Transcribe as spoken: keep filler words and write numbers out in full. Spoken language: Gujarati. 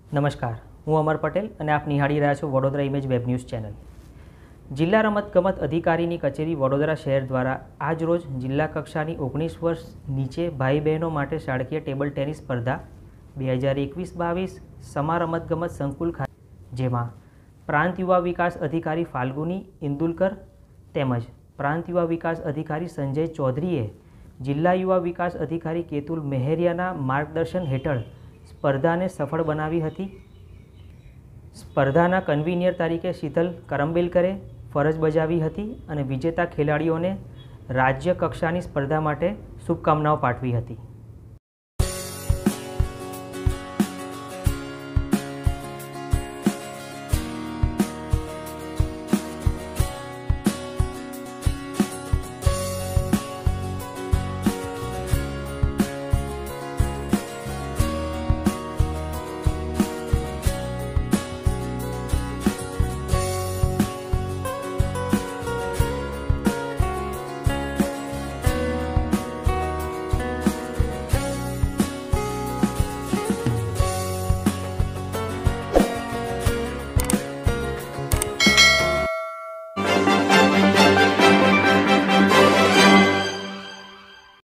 નમસ્કાર, હું અમર પટેલ અને આપ નિહાળી રહ્યા છો Vadodara image web news channel. જિલ્લા રમતગમત અધિકારીની કચેરી વડોદરા શહેર દ્વારા આજ રોજ જિલ્લા કક્ષાની ઓગણીસ વર્ષ નીચે ભાઈ બહેનો માટે શાળકીય ટેબલ ટેનિસ સ્પર્ધા બે હજાર એકવીસ બાવીસ સમા રમતગમત સંકુલ ખાતે, જેમાં પ્રાંત યુવા વિકાસ અધિકારી ફાલ્ગુની ઇન્દુલકર તેમજ પ્રાંત યુવા વિકાસ અધિકારી સંજય ચૌધરીએ જિલ્લા યુવા વિકાસ અધિકારી કેતુલ મહેરિયાના માર્ગદર્શન હેઠળ સ્પર્ધાને સફળ બનાવી હતી। સ્પર્ધાના કન્વીનિયર તરીકે શીતલ કરંબેલકરે ફરજ બજાવી હતી અને વિજેતા ખેલાડીઓને રાજ્ય કક્ષાની સ્પર્ધા માટે શુભકામનાઓ પાઠવી હતી।